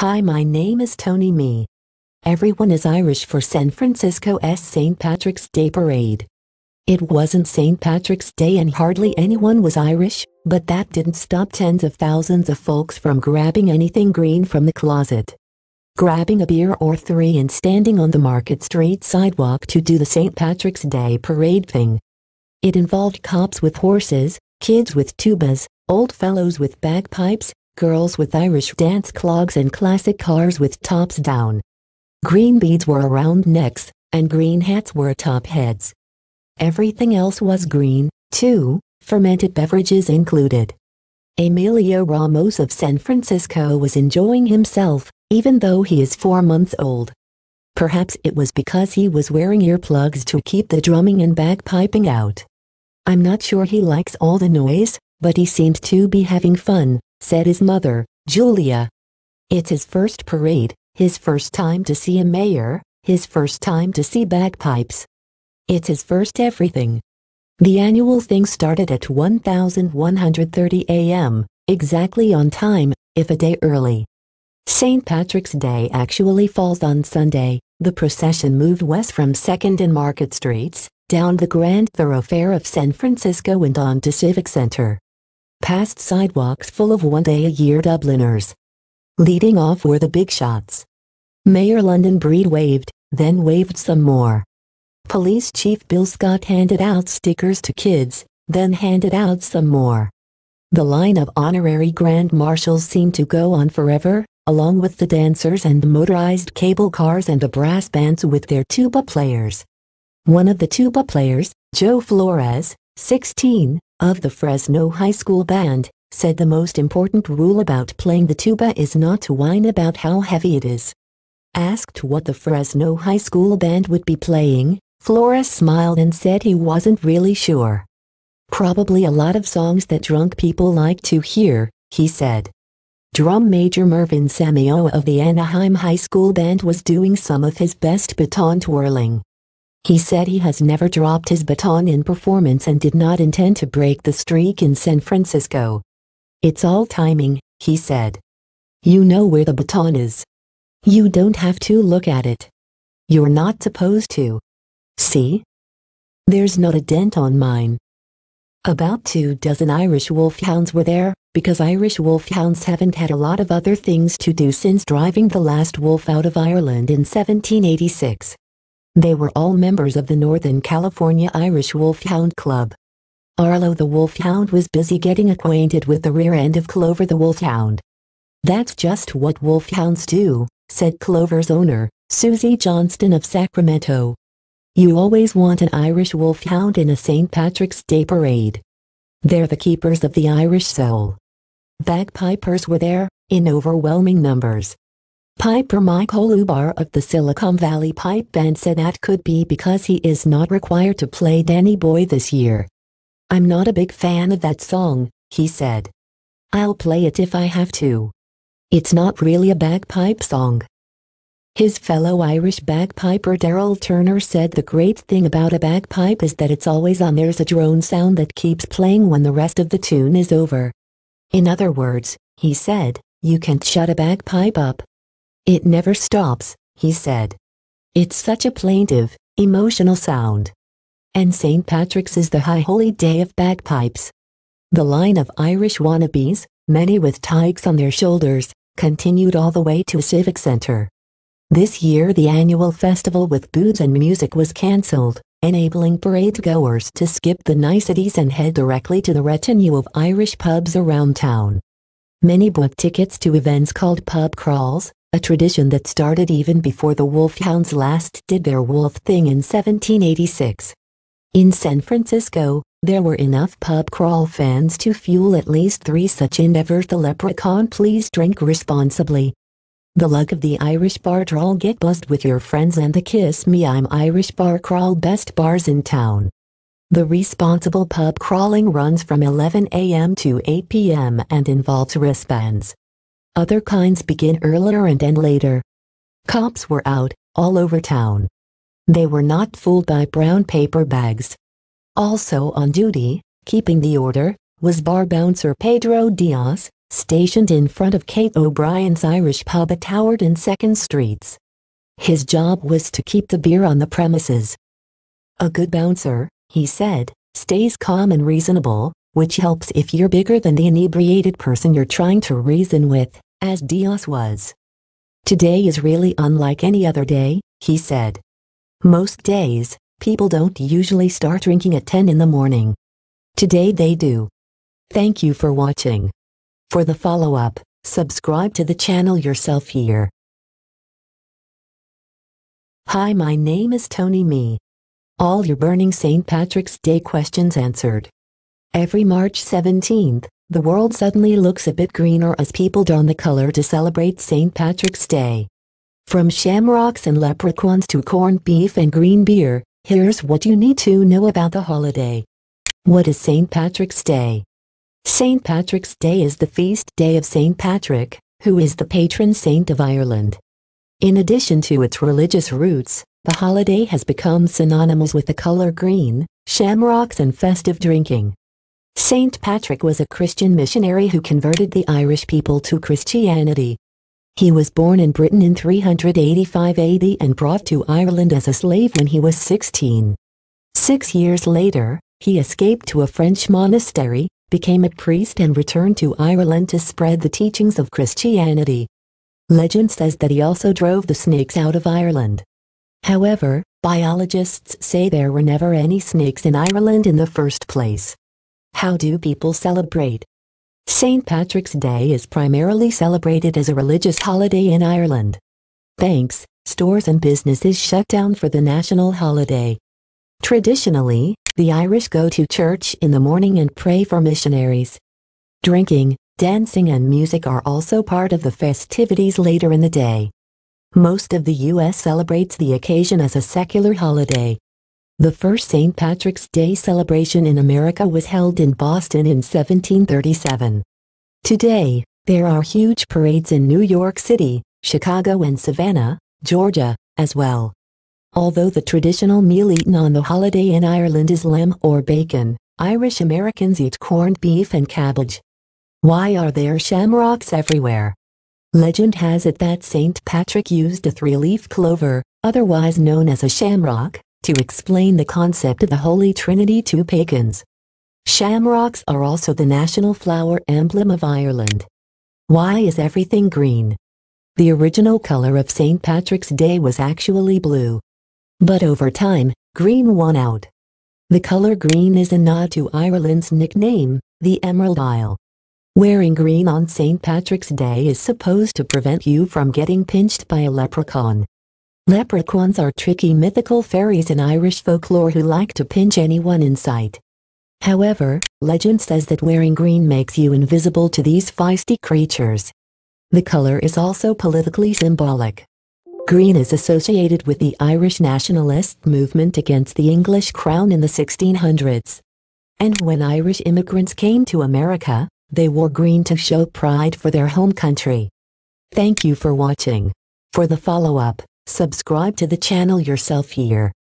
Hi, my name is Tony Me. Everyone is Irish for San Francisco's St. Patrick's Day Parade. It wasn't St. Patrick's Day and hardly anyone was Irish, but that didn't stop tens of thousands of folks from grabbing anything green from the closet, grabbing a beer or three and standing on the Market Street sidewalk to do the St. Patrick's Day Parade thing. It involved cops with horses, kids with tubas, old fellows with bagpipes, girls with Irish dance clogs and classic cars with tops down. Green beads were around necks, and green hats were atop heads. Everything else was green, too, fermented beverages included. Emilio Ramos of San Francisco was enjoying himself, even though he is 4 months old. Perhaps it was because he was wearing earplugs to keep the drumming and bagpiping out. I'm not sure he likes all the noise, but he seems to be having fun, said his mother, Julia. It's his first parade, his first time to see a mayor, his first time to see bagpipes. It's his first everything. The annual thing started at 1130 a.m., exactly on time, if a day early. St. Patrick's Day actually falls on Sunday. The procession moved west from 2nd and Market Streets, down the grand thoroughfare of San Francisco and on to Civic Center, past sidewalks full of one-day-a-year Dubliners. Leading off were the big shots. Mayor London Breed waved, then waved some more. Police Chief Bill Scott handed out stickers to kids, then handed out some more. The line of honorary grand marshals seemed to go on forever, along with the dancers and the motorized cable cars and the brass bands with their tuba players. One of the tuba players, Joe Flores, 16, of the Fresno High School band, said the most important rule about playing the tuba is not to whine about how heavy it is. Asked what the Fresno High School band would be playing, Flores smiled and said he wasn't really sure. Probably a lot of songs that drunk people like to hear, he said. Drum Major Mervyn Samio of the Anaheim High School band was doing some of his best baton twirling. He said he has never dropped his baton in performance and did not intend to break the streak in San Francisco. It's all timing, he said. You know where the baton is. You don't have to look at it. You're not supposed to. See? There's not a dent on mine. About 24 Irish wolfhounds were there, because Irish wolfhounds haven't had a lot of other things to do since driving the last wolf out of Ireland in 1786. They were all members of the Northern California Irish Wolfhound Club. Arlo the wolfhound was busy getting acquainted with the rear end of Clover the wolfhound. That's just what wolfhounds do, said Clover's owner, Susie Johnston of Sacramento. You always want an Irish wolfhound in a St. Patrick's Day parade. They're the keepers of the Irish soul. Bagpipers were there, in overwhelming numbers. Piper Mike Holubar of the Silicon Valley Pipe Band said that could be because he is not required to play Danny Boy this year. I'm not a big fan of that song, he said. I'll play it if I have to. It's not really a bagpipe song. His fellow Irish bagpiper Daryl Turner said the great thing about a bagpipe is that it's always on. There's a drone sound that keeps playing when the rest of the tune is over. In other words, he said, you can't shut a bagpipe up. It never stops, he said. It's such a plaintive, emotional sound. And St. Patrick's is the high holy day of bagpipes. The line of Irish wannabes, many with tykes on their shoulders, continued all the way to Civic Center. This year the annual festival with booze and music was cancelled, enabling parade-goers to skip the niceties and head directly to the retinue of Irish pubs around town. Many booked tickets to events called pub crawls, a tradition that started even before the wolfhounds last did their wolf thing in 1786. In San Francisco, there were enough pub crawl fans to fuel at least 3 such endeavors. The leprechaun, please drink responsibly. The luck of the Irish bar crawl, get buzzed with your friends, and the Kiss Me I'm Irish bar crawl, best bars in town. The responsible pub crawling runs from 11 a.m. to 8 p.m. and involves wristbands. Other kinds begin earlier and end later. Cops were out, all over town. They were not fooled by brown paper bags. Also on duty, keeping the order, was bar bouncer Pedro Diaz, stationed in front of Kate O'Brien's Irish pub at Howard and 2nd Streets. His job was to keep the beer on the premises. "A good bouncer," he said, "stays calm and reasonable, which helps if you're bigger than the inebriated person you're trying to reason with, as Diaz was. Today is really unlike any other day," he said. "Most days, people don't usually start drinking at 10 in the morning. Today they do." Thank you for watching. For the follow-up, subscribe to the channel yourself here. Hi, my name is Tony Me. All your burning St. Patrick's Day questions answered. Every March 17th, the world suddenly looks a bit greener as people don the color to celebrate St. Patrick's Day. From shamrocks and leprechauns to corned beef and green beer, here's what you need to know about the holiday. What is St. Patrick's Day? St. Patrick's Day is the feast day of St. Patrick, who is the patron saint of Ireland. In addition to its religious roots, the holiday has become synonymous with the color green, shamrocks and festive drinking. St. Patrick was a Christian missionary who converted the Irish people to Christianity. He was born in Britain in 385 AD and brought to Ireland as a slave when he was 16. 6 years later, he escaped to a French monastery, became a priest and returned to Ireland to spread the teachings of Christianity. Legend says that he also drove the snakes out of Ireland. However, biologists say there were never any snakes in Ireland in the first place. How do people celebrate? St. Patrick's Day is primarily celebrated as a religious holiday in Ireland. Banks, stores and businesses shut down for the national holiday. Traditionally, the Irish go to church in the morning and pray for missionaries. Drinking, dancing and music are also part of the festivities later in the day. Most of the U.S. celebrates the occasion as a secular holiday. The first St. Patrick's Day celebration in America was held in Boston in 1737. Today, there are huge parades in New York City, Chicago and Savannah, Georgia, as well. Although the traditional meal eaten on the holiday in Ireland is lamb or bacon, Irish Americans eat corned beef and cabbage. Why are there shamrocks everywhere? Legend has it that St. Patrick used a 3-leaf clover, otherwise known as a shamrock, to explain the concept of the Holy Trinity to pagans. Shamrocks are also the national flower emblem of Ireland. Why is everything green? The original color of St. Patrick's Day was actually blue. But over time, green won out. The color green is a nod to Ireland's nickname, the Emerald Isle. Wearing green on St. Patrick's Day is supposed to prevent you from getting pinched by a leprechaun. Leprechauns are tricky mythical fairies in Irish folklore who like to pinch anyone in sight. However, legend says that wearing green makes you invisible to these feisty creatures. The color is also politically symbolic. Green is associated with the Irish nationalist movement against the English crown in the 1600s. And when Irish immigrants came to America, they wore green to show pride for their home country. Thank you for watching. For the follow-up, subscribe to the channel yourself here.